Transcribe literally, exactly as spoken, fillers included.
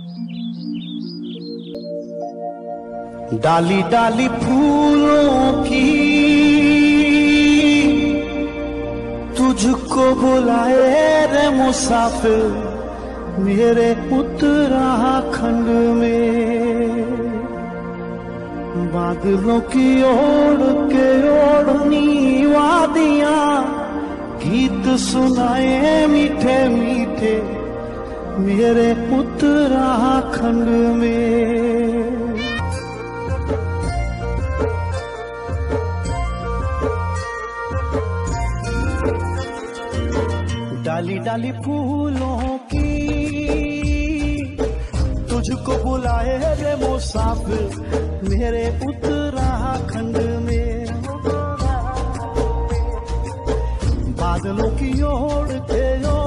डाली डाली फूलों की तुझको बुलाए रे मुसाफिर मेरे उत्तराखंड में। बादलों की ओढ़ के ओढ़नी वादियां गीत सुनाए मीठे मीठे मेरे उत्तराखंड में। डाली डाली फूलों की तुझको बुलाए रे मुसाफिर मेरे उत्तराखंड में। बादलों की ओर के ओर